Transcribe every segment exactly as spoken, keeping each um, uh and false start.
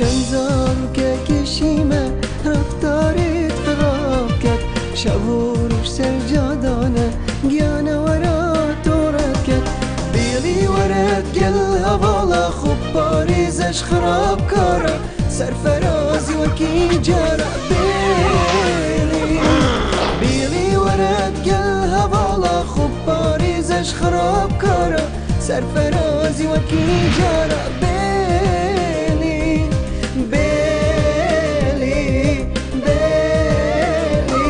چند زارو که کشیمه رفتارت خراب کرد شب و روش سرجادانه گیانه ورا دورت کرد بیلی ورد گل هوالا خوب پاریزش خراب کاره سرفرازی وکی جاره بیلی بیلی ورد گل هوالا خوب پاریزش خراب کاره سرفرازی وکی جاره بیلی بیلی بیلی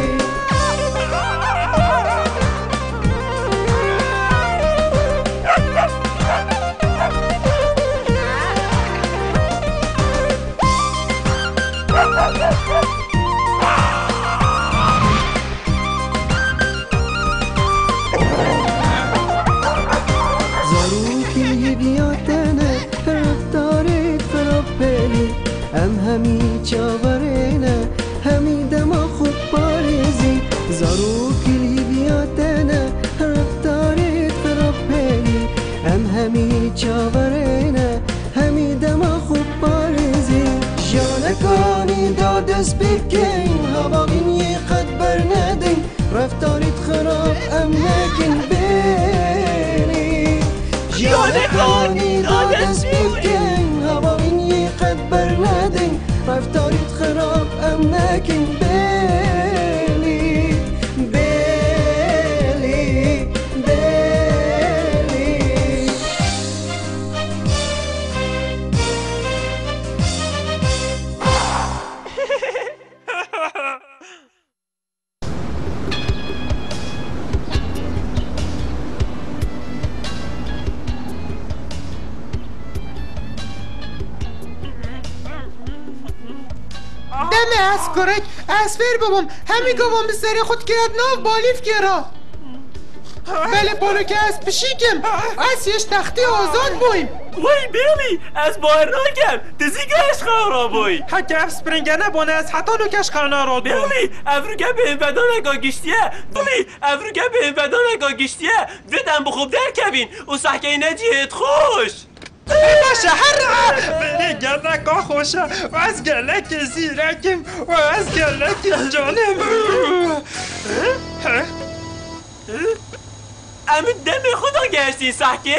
ام همی چاورینه همی دما خوب پاریزی زارو کلی بیاتنه رفتارت خراب پیلی ام همی چاورینه همی دما خوب پاریزی جانکانی دادست بکن هواقین یه قد برندین رفتارت خراب ام نکن بیلی جانکانی دادست بکن هواقین یه قد برندین رفتارت خراب ام نکن بیلی بیلی بیلی دم از کرک اسفر بابام همی گوام سر خود کرد ناف بالیف کرا بله پانو که از پشیکم از یش تختی آزاد بویم وای بیلی از باهر ناکم تزیگش خورا بوی حتی اف سپرنگنه بانه از حتی نوکش خانه را دو بیلی افروگه به بدان اگا گشتیه بیلی افروگه به بدان اگا گشتیه ودم بخوب در کبین و سحکه نجیت خوش باشه هر بله گلک خوشه و از گلک زیرکم و از گلک جانم امی دم خدا گشتی سحکه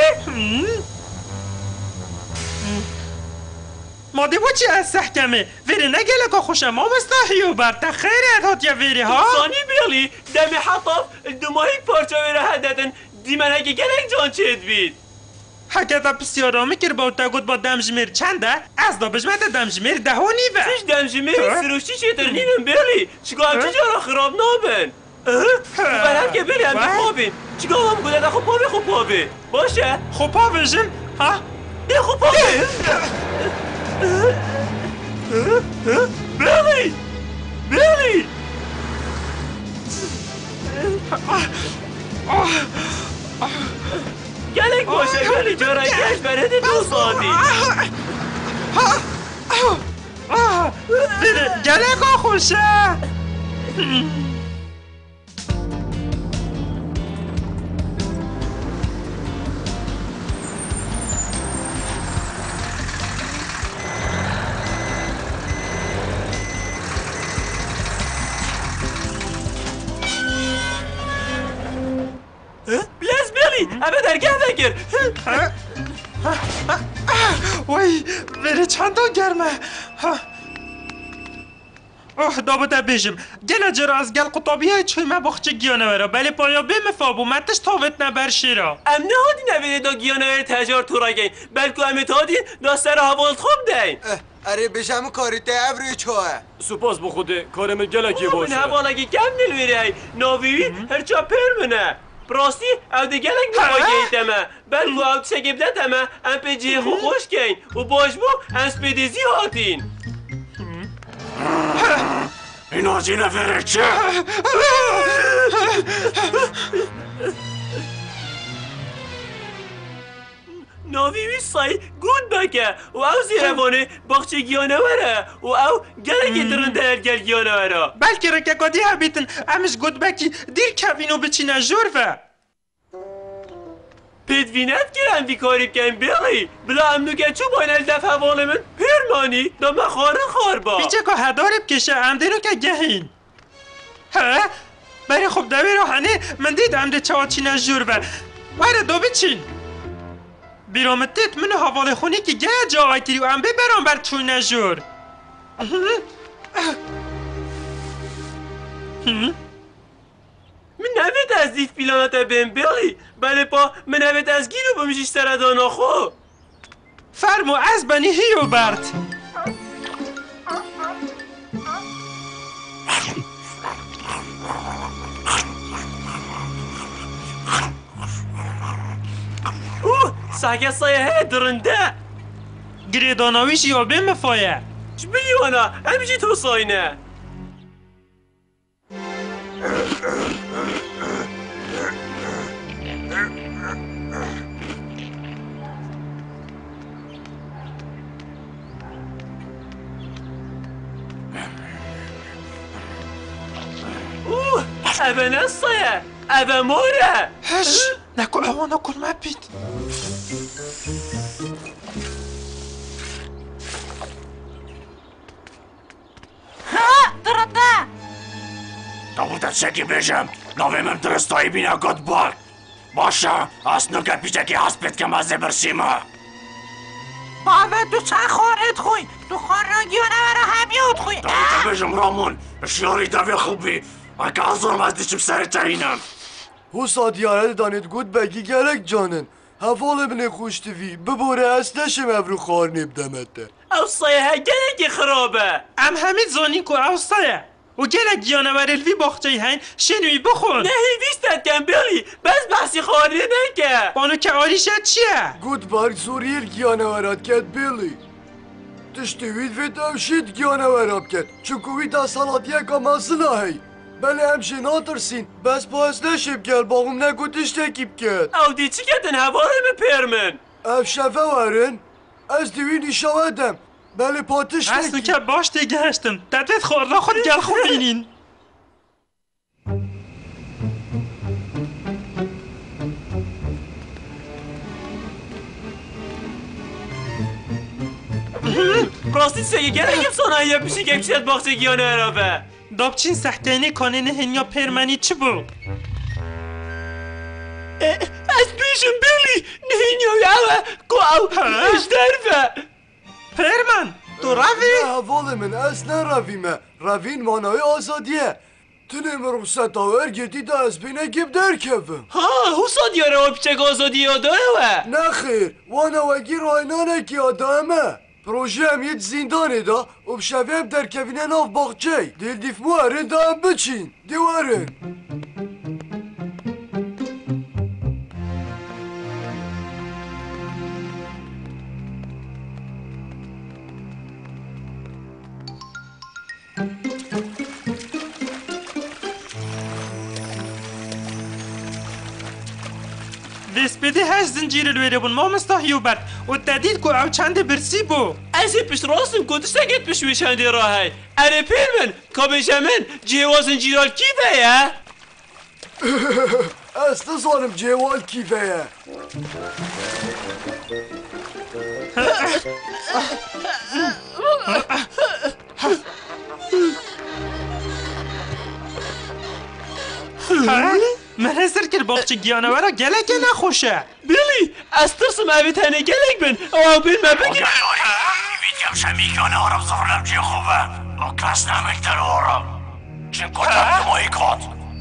مادی با چی از سحکمه ویری نه گلک خوشه ما مستحیو برده خیره ادهات یا ویری ها سانی بیلی دم حطاف دماهی پارچه ویره هددن دیمنگه گلک جان چید بید حکتا بسیارامی کر با تا گود با دمجمیر چنده؟ از دا بجمت دمجمیر ده و نیوه فیش دمجمیر سروشتی چیتر نینم بیلی چگاه هم چجارا خراب نابن برم که بیلی هم بخوابین چگاه هم گوده ده خوب پاوی خوب پاوی باشه خوب پاویشم ها؟ ده خوب پاوی بیلی بیلی گلک باشه بیلی جارای گشت برده دو ساعتی گلک خوشه بلز بیلی همه درگه بگیر وای بره چندان گرمه اوه دابده بیشم گله جرا از گل قطابی های چوی ما بخچه گیانه ورا بله پایا بیم فابو متش تاوت نبر شیرا ام نه هادی نویده دا گیانه ور تجار تو را گین بلکو امت هادی دا سر حوالت خوب دین اره بشم کاریت ابروی چوه سپاس بخوده کارم گلکی باشه من حوالگی کم نلویری های ناویوی هرچا پر منه براستی او ده گلک بخواه گیتمه بلکو او تشگیب دتمه ام پی جی خو خوش گین و باش بو انسپیدیزی هاتین این آجی نفره چه؟ ناویوی سای گود بکه و او زیروانه باخچه گیانه وره و او گلکی درنده هرگل گیانه وره بلکه رککادی ها بیتن امش گود بکی دیر کوینو بچینه جور و پیدوینت گرم بیکاری بکن بیلی بلا امنو که چو باینل دفع واله من پر هانی دو مخاره خار با بیچه که هدارب کشه عمده رو که گهین ها؟ بری خب دوی رو هنه من دید عمده چاوت چی نجور بر وره دو بچین بیرامتت من حواله خونی که گه جا آیتری و عمده برام بر چون نجور من نوید از دیف پیلانت بهم بیلی بله پا من نوید از گیرو بمیشیش سردانا خو فرمو از بنی هیو برد اوه ساگه سایه درنده گریداناویش یا بهم فایه چه بیوانا همیچی تو ساینه اوه اوه نصایه اوه موره هش نکو اوانا کن مبید ها درنده دابوده چکی بیشم نویمم درستایی بینا گود بال باشه از نوکت بیشه که هست بید که مزه برسیمه بابا تو چند خورت خوی تو خورنگیانه برا همیاد خوی دابوده بیشم رامون اشیاری دوی خوبی اگه از دارم از دیشم سر تاینم حسا دیاره دانید گود بگی گرک جانن حوال بنه خوشتوی ببوره از نشم ابرو خار نبدمته او سایه ها گلگی خرابه ام همید زانی کو اوستایه و گلک جانور الوی باخچه هین شنوی بخون نه هیویستت کم بیلی بس بحثی خواهی نکه بانو که آریشت چیه؟ گود بارگ زوریر گیانه وراد کد بیلی تشتوید وید امشید گیانه وراب کد چکوید از حالات یکا مسئله هی بله همشه ناترسین بس باز نشیب گل باقوم نگوتش تکیب کد او دی چی کتن هواره به پرمن افشفه ورن از دوین ایشاودم بله پاتش اصلو که باش دیگه هشتم تدوید خورده خود گل خود بینین راستی سگه گلگیم سانه یه پیشی که بچید باخچه گیانه عربه دابچین سحکینی کنه نه هنیا پرمنی چی بو؟ از پیشم بیلی نه هنیا یاوه کو او پیش درفه پرمن تو روی؟ نه حوال من از نرویمه روین مانای آزادیه تنم رخصت آور گدید از بینه گب در کفم ها حسا دیاره و پیچه آزادی یاده و نه خیر وانا وگی راینانه که آدمه پروژه هم یه زندانه دا و بشویم در کفینه ناف باغچه دل دیف موارن دا هم بچین دیوارن دست بده هشت زنجیر الویره بون ما مستحیو برد و تدید که او چند برسی بو از پیش راستم کدش تگید پیش چندی راهی اره پیرمن که من جیوازن جیرال کیفه یا؟ از نزانم جوال کیفه من هستر که باقچه گیانه ورا گلک نخوشه بیلی از ترسم اوی تنه گلک بین او بین ما بگیر ویدیم شمیگانه آرام زورنم جی خوبه او کس نمیکتر آرام چون کدام دمایی کات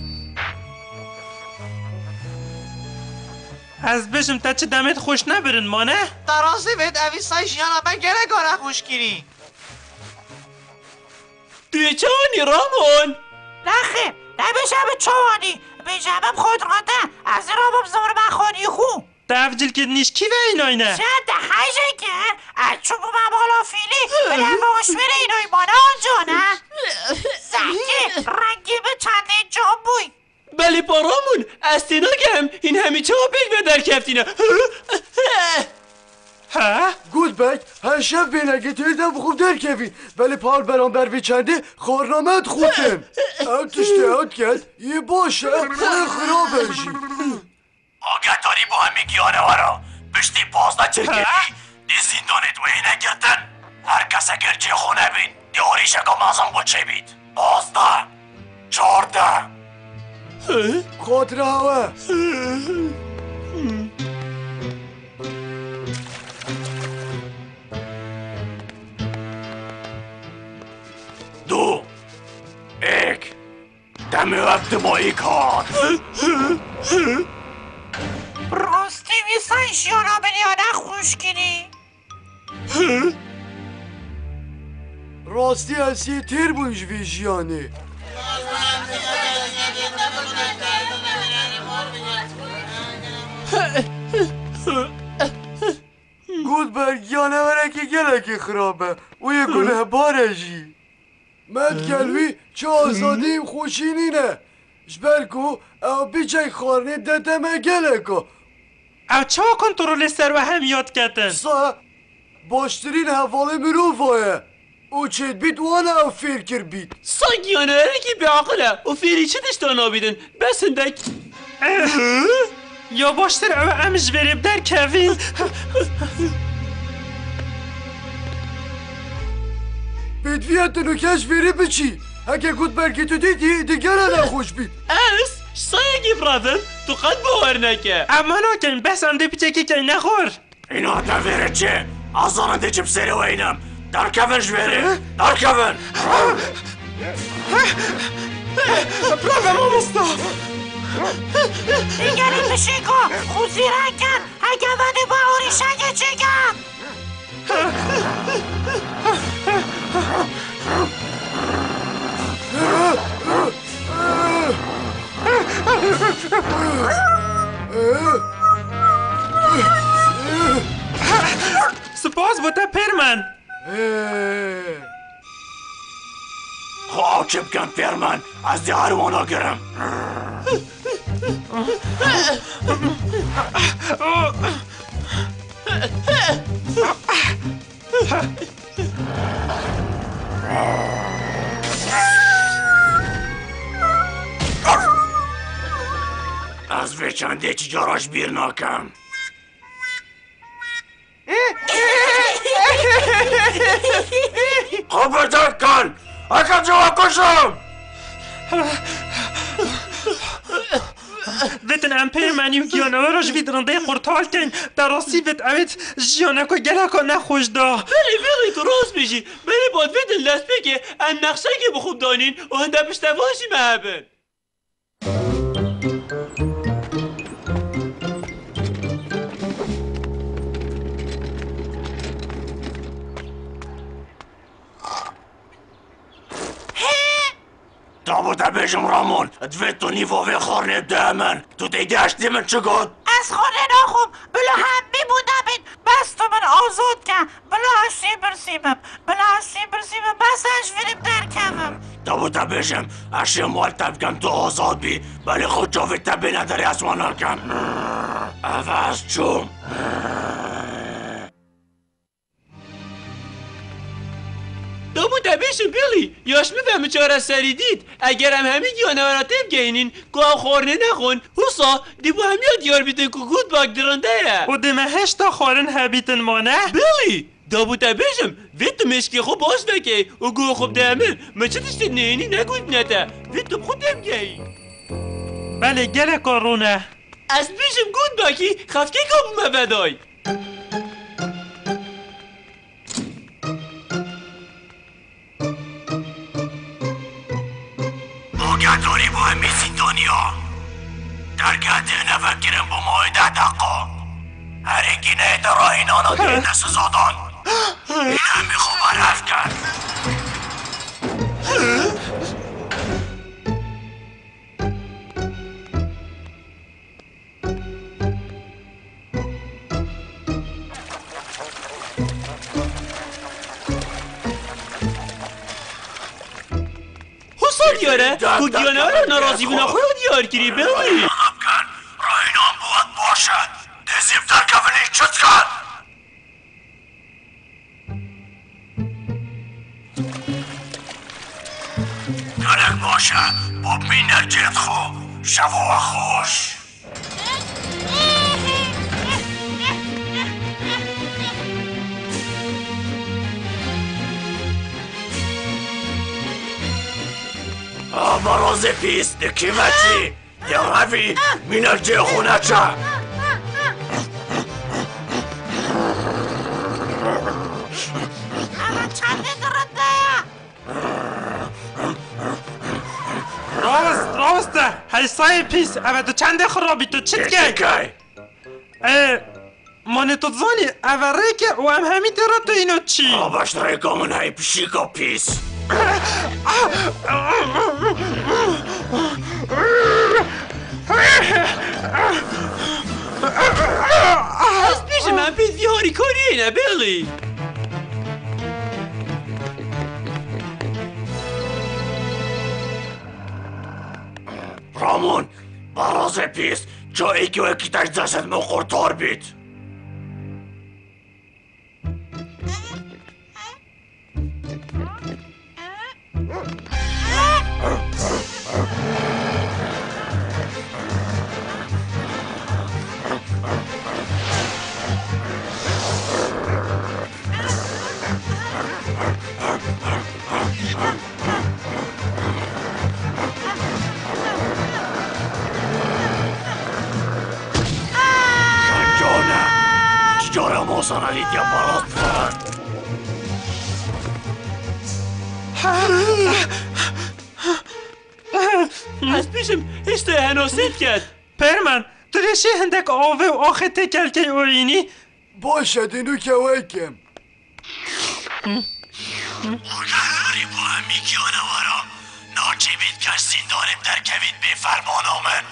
از بشم تا چه دمت خوش نبرن مانه؟ درازی بید اوی سایش یانا من گره گاره خوش گیری توی چانی رامون نخیر نمیشه چوانی بیجمم خود راده از رابم زور بخوانی خو تفجیل که نیش کی و ایناینه چند خیجه که از چوبو مبالا فیلی بلن باشویر اینای مانه آنجا نه زکی رنگی به چنده جام بوی بلی پارامون از تینا گم این همی چه بیگ به در کفتینه ها؟ گود بک هر شب بینگه تویدم خوب در کفین ولی پار برام بر چنده خورنامت خودم او تشته اوت کرد یه باشه خود خراب بشی آگه داری با همی گیانه ورا بشتی باز نچرگیدی دی زندانت و اینه گردن هر کس سگرچی خونه بید دیوریشه که مازم بود چه بید بازده چارده خاطره هوا دو ایک دمی وقت با ایک هات راستی میسای شیانا بلیانه خوشگیری راستی از یه تیر بوش ویژیانه گود برگیانه ورکی گلکی خرابه و یه گنه بارجی مد گلوی چه آزادیم خوشینینه جبرکو او بیچه خارنه دتمه گلکو او چه کنترل سر و هم یاد کردن؟ سا باشترین حواله مروفایه او چید بیت وانا او فکر بیت ساگیانه ارکی به عقله و فیری چه دشتانا بیدن بس هندک یا باشتر او امش بریم در کوین بیت ویت نوکش فیری بچی اگه گود برکی تو دیدی دیگر خوش بیت اس سایگی برادر تو قد باور نکه اما نکن بس هم دی پیچه که نخور اینا دویره چه؟ آزاننده چه بسری و اینم در کفنش بره در کفن برافو مامستا دیگری بشیگو خوزی رکن اگه ونی با اوری شگه چگم سپاس بوده پیرمن خواه چه بکن پیرمن از دی هروانا گرم از وی چنده چی جاراش بیر ناکم خوب بزرگ کن اکا جوا کشم ویتن ام پیرمنی و گیانه و راش وید رنده قرطال کن در راستی ویت اوید جیانه که گله که نخوش دا بلی بلی تو راست میشی بلی باید ویدن لست بگه ان نقشه که بخوب دانین و هنده پشتواشی محبن تا بوده بیشم رامون دوید تو نیفاوی خورنه دهمن تو دیگشتی من چه گود؟ از خونه نخوب بلا هم میمونم این بس تو من آزاد کن بلا هستی برسیمم بلا هستی برسیمم بس اش بریم در کمم تا بوده بیشم اشی مال تبکم تو آزاد بی بلی خود جاوی تبی نداری اسوانا کم عوض چوم دامو دبیشم بیلی یاش میفهمه چهار سری دید اگرم همین گیانوراتیم گینین گواه خورنه نخون حسا دیبو همیاد دیار بیتن که گود باگ درنده یا و دمه هشتا خورن هبیتن مانه بیلی دامو دبیشم ویتو مشکی خوب باش بکی و گوه خوب دهمن ما چه دشتی نینی نگود نتا ویتو خودم گی بله گله کارونه از بیشم گود باکی خفکی کابو مبدای آگهداری با همی زندانیا در گده نفکرم با مایده دقا هر اکی نه در راه نانا دیده دست زادان این همی خوب رفت کرد دیاره تو گیانه ها رو نرازی بنا خود دیار کری بلی راه نام بود باشد دزیب در کفنی چت کن گلک باشه باب می نرجت خو شفا و خوش براز پیس دکیمتی دی روی مینک جه خونه چه اما چند درنده راست راسته حیصای پیس اوه دو چنده خرابی تو چیت گی من تو زانی اوه ریکه و هم همی درا تو اینو چی آبش ریکامون های پشیکا پیس از پیش من پیس بیاری کاری نه بیلی رامون براز پیس جایی که یکی تش دست مخورتار بید جارم آسان علید یا براز بفرد از پیشم هشته هناسید کرد پرمن تو ریشی هندک آوه و آخه تکل که اوینی باشه دینو که ویکم آگهاری با همی کیانه ورا ناچی بید کش زندانم در کوید به فرمان آمن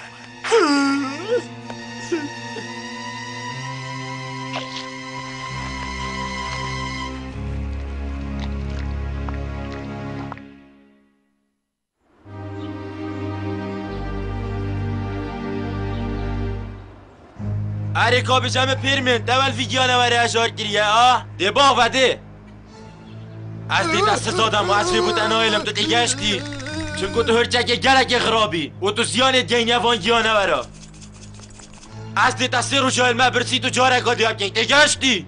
اريكا بجمع بيرمن دول فيديونا وري اجار گریه اه ده با وده از دی دست زادم و از فی بود انا ایلم تو دیگشتی چون تو هرچک گلک خرابی و تو زیانت گینه وان گیانه ورا از دی دست رو جایل ما برسی تو جارکا دیاب که دیگشتی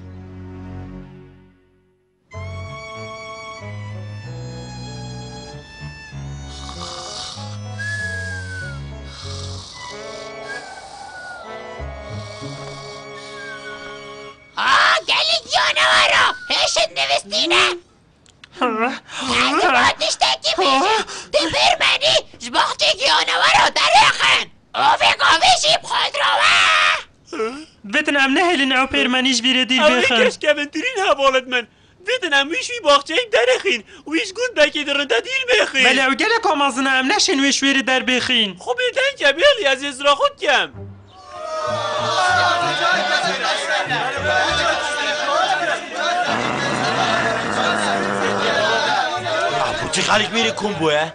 نوستینه تعلیماتش تکی میشه ده برمنی جباختی گیانوارو دریخن اوه گاوشیم خود رو بتن ام نهلین او پیرمنیش بیره دیل اوه بخن کش کبنترین حوالت من بتن ام ویش وی باخچه ایم درخین ویش گود بکی درنده دیل بخین بله او گلک آمازنه ام نشین ویش ویره در بخین خب ایتن که بیلی از ازرا خود کم چی خالیک میری کمبوه؟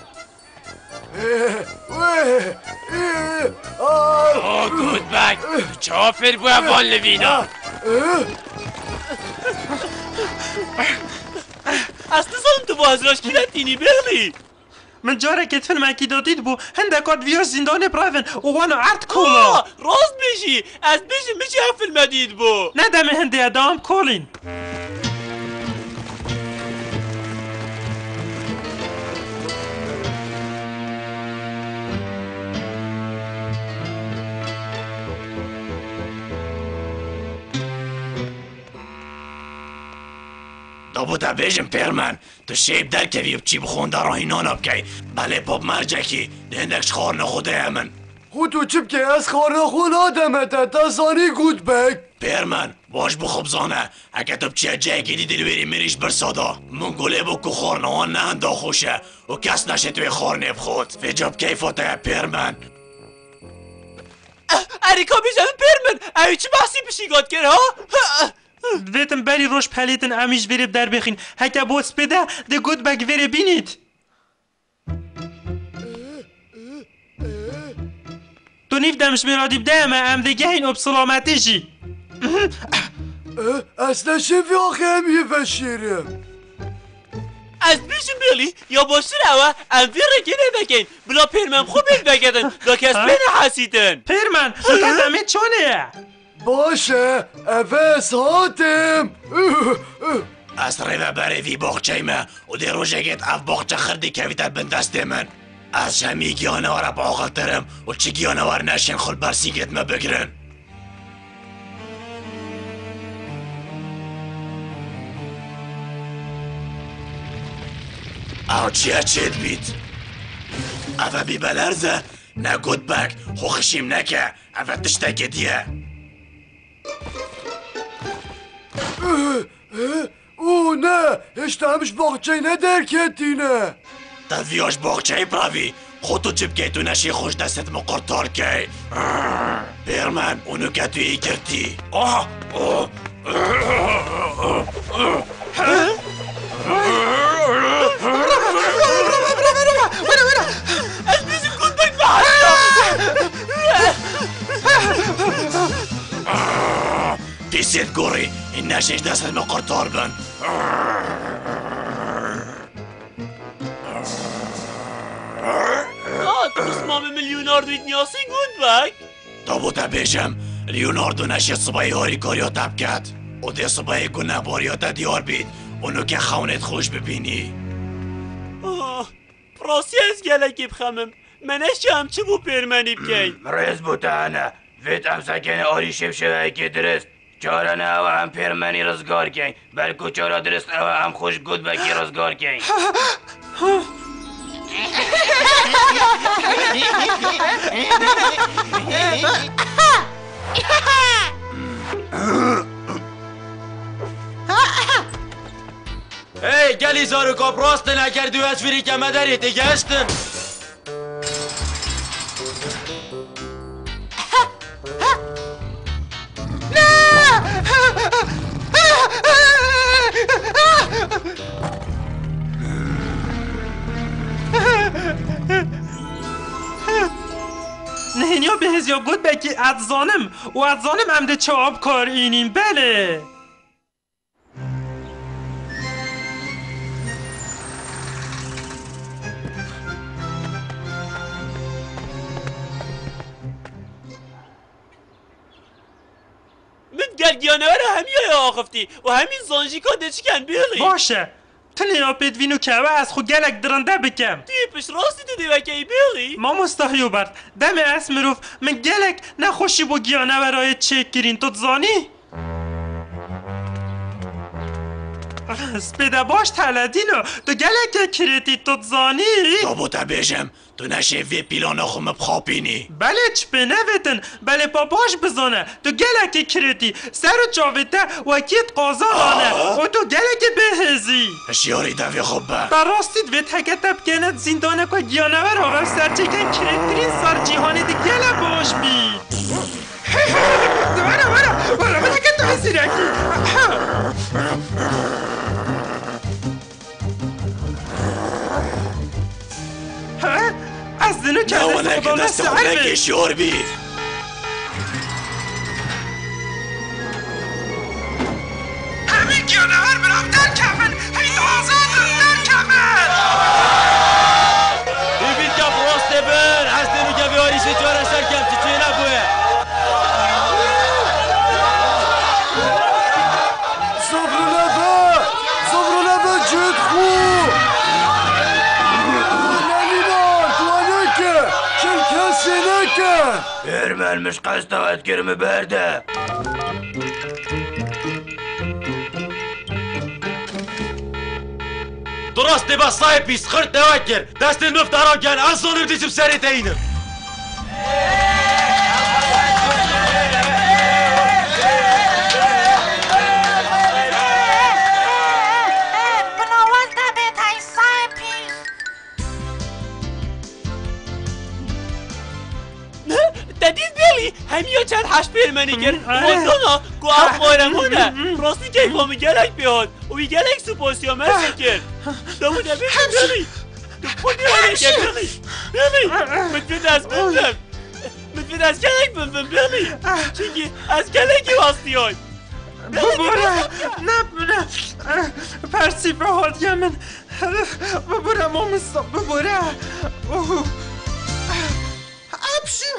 اوه گود بک چافر بوه وان لوینا اصلا سالم تو بازراش کی نتینی بغلی من جاره که فیلم اکی دادید بو هندکات ویاش زندان براون و وانو عرد کولا راست بشی از بشی میشه هم فیلم دید بو ندم هنده ادام کولین دابو تا بیجم پیرمن تو شیب در کوی بچی بخونده راهینان بکی بله باب مرجکی دهندکش خار نخوده همن خود تو چی بکی از خار نخون آدمه تا تازانی گود بک پیرمن باش بخوب زانه اگه تو بچی جای گیدی دلویری میریش برسادا من گله بکو خار نوان نه اندا خوشه و کس نشه توی خار نب خود فجاب کیفاته پیرمن اریکا بیجم پیرمن اوی چی بحثی بشیگات کرد ها؟ دویتم بری روش پلیتن امیش ویرب در بخین هکه بوس بده ده گود بگ ویره بینید تو نیف دمش میرادی بده همه ام دیگه این اب سلامتی جی اصلا شفی آخه هم یه فشیرم از بیشم بیلی یا باشتر اوه ام ویر رگه نبکن بلا پیرمن خوب بیل بگدن دا کس بین حسیدن پیرمن تو همه چونه باشه افس هاتم از روه بره وی باخچه ایمه و دی روژه گید اف باخچه خردی کوی در بندسته من از جمعی گیانوار باقل ترم و چی گیانوار نشین خل برسیگت ما بگرن. او چیه چید بید؟ او بی بلرزه نه گود بک خوخشیم نکه او تشتک دیه. او نه هشتا همش باقچه ندرکتی نه. تدویاش باقچه براوی خودتو چپ که تو نشی خوش دستت مقرطار که. پیرمن اونو که توی کردی. آه آه دیسید گوری این نشیش دستت مقرطار بن. اسمام لیوناردو نیاسین گود بک؟ تا بوده بیشم لیوناردو نشید صبایی هاری کاریا تب کرد و ده صبایی گناه باریاتا دیار بید اونو که خونت خوش ببینی. پراسی از گلکی بخمم منش هم چه بو پیرمنی بکی؟ مرز بوده انا وید هم سکن آری شب شوه که درست چاره نه او هم پیرمنی رزگار کن بلکو چاره درست او هم خوش گود بکی رزگار کن. ای گلی زارو کاپ راست نکردی و از فیری که مداری تگشتن. نهینیا به هزیا گود بکی ادزانم و ادزانم امده چاب کار اینیم بله. من گرگیانه رو همی آخفتی و همین زانجی که دچکن بیلی باشه تو نیا پیدوینو که و از خود گلک درنده بکم تیپش راستی تو دیوکی بیلی ما مستحیو برد دم اس مروف من گلک نخوشی با گیانه برای چک گیرین تو زانی سپیده باش تلدینو تو گلک کریتی تو زانی تا بوده بیشم تو نشه وی پیلان خوم بخوابینی. بله چپه نویتن بله پاپاش بزانه تو گلک کریتی سر و چاویته و کیت قازا آنه و تو گلک بهزی اشیاری دوی خوب به در راستید ویت هکه تبکنت زیندانه که گیانور آقا سرچکن کریترین سر جیهانی دی گله باش بید برا برا برا برا که تو بسیرکی از دنو که نه ونه که دست خونه که شور بید همین گیانور برام در کفن هید آزادم در کفن ببین که براسته بر از دنو که بیاری سچاره سر کم چی چی نبوه صبر نبه صبر نبه جد خوب ارمل مش قصده و اتگرم برده دراسته با صاحب بیست خرد دوکر دست نفت آرام کن از زانم دیجم سری تینم دادید بیلی همیا چند هشت پیرمنی کرد موندونا گو اف مایرمونه راستی که ایفامی گلک بیاد و ای گلک سپاسیا مرسی کرد دامونه بیلی بیلی خودی هایی که بیلی بیلی متفید از بندم متفید از گلک بندم بیلی چونکه از گلکی واسطی های ببوره نه نه پرسی به حادیه من ببوره مامستا ببوره ابشو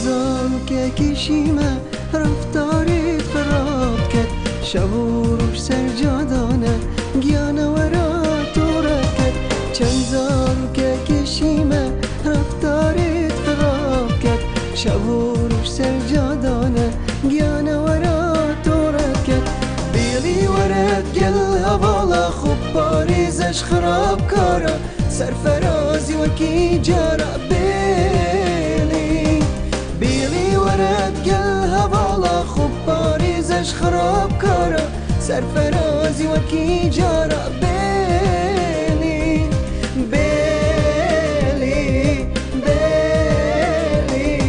زارو که کشیمه رفتاری فراد کد شبوروش سرجادانه گیانه ورا تو رکد چند زارو که کشیمه رفتاری فراد کد شبوروش سرجادانه گیانه ورا تو رکد بیلی ورد گل هوالا خوب باریزش خراب کارا سرفرازی وکی جارا بیلی بیلی ورد گل هوالا خوب باریزش خراب کارا سرفرازی وکی جارا بیلی بیلی بیلی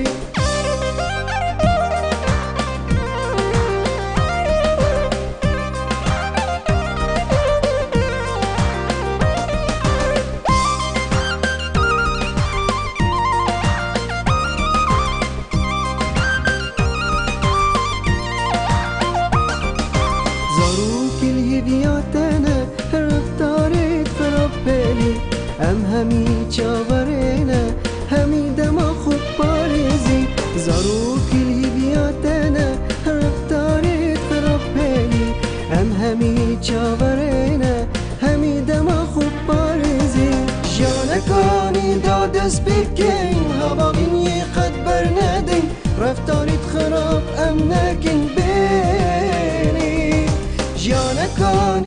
بیاتنه رفتارت فرابلی ام همی چاورینه همی دما خوب پاریزی زارو کلی بیاتنه رفتارت فرابلی ام همی چاورینه همی دما خوب پاریزی جانکانی دادست بکن هواقین یه قد برندین رفتارت خراب ام نکن بیلی جانکان